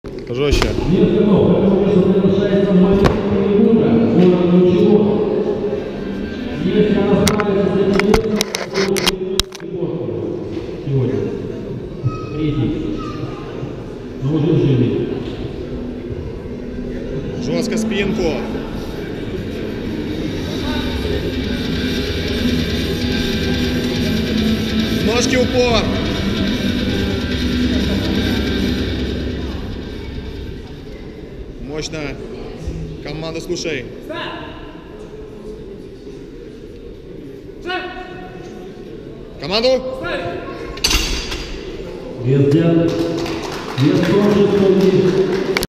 Жестче. Жестко спинку. Ножки упор. Мощно. Команда, слушай. Команду. Вес тоже